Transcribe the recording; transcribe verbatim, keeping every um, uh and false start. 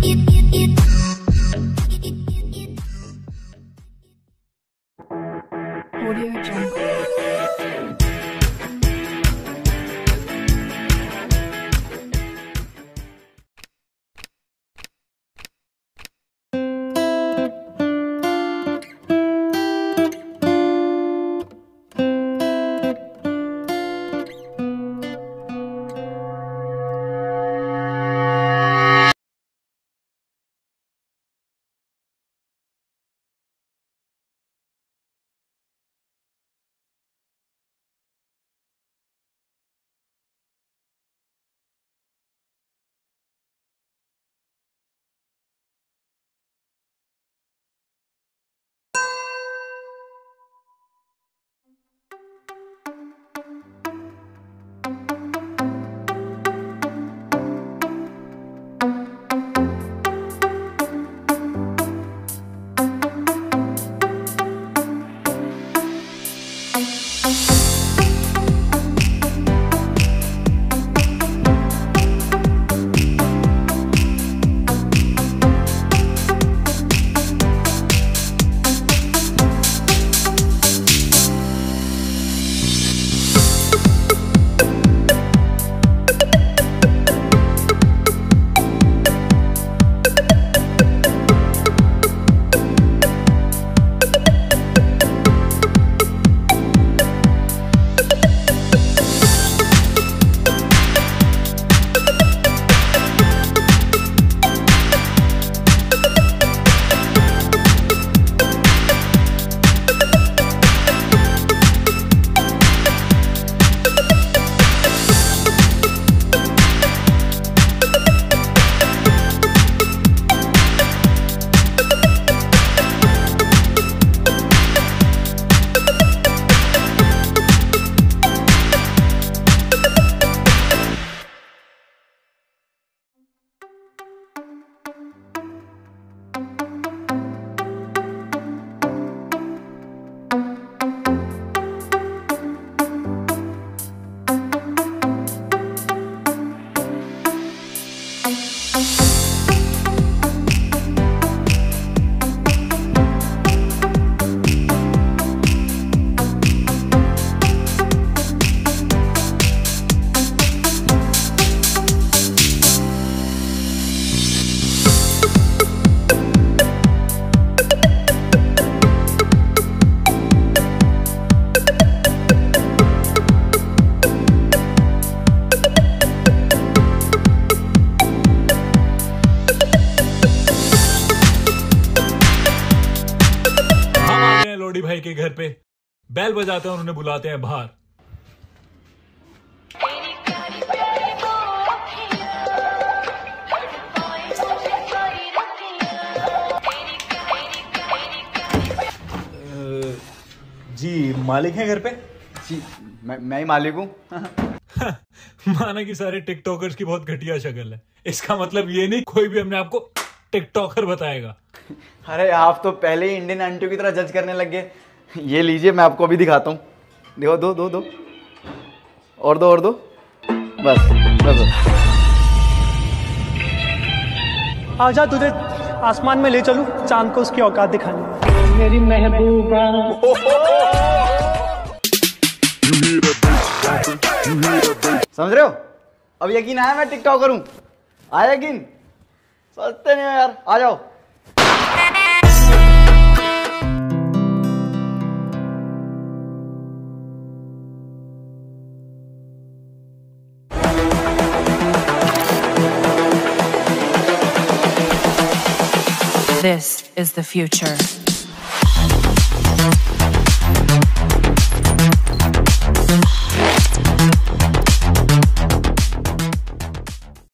Audio Jungle. भाई के घर पे बैल बजाते हैं और उन्हें बुलाते हैं बाहर। जी मालिक हैं घर पे? जी मैं मैं ही मालिक हूँ। माना कि सारे टिकटॉकर्स की बहुत घटिया शक्ल है, इसका मतलब ये नहीं कोई भी हमने आपको टिकटॉकर बताएगा। अरे आप तो पहले ही इंडियन आंटियों की तरह जज करने लग गए। ये लीजिए मैं आपको अभी दिखाता हूँ। देखो दो दो दो और दो और दो बस बस। आजा तुझे आसमान में ले चलूं, चांद को उसकी औकात दिखानी मेरी महबूबा। समझ रहे हो? अब यकीन आया मैं टिकटॉकर हूँ? आया यकीन? सोचते नहीं हो यार, आ जाओ। This is the future.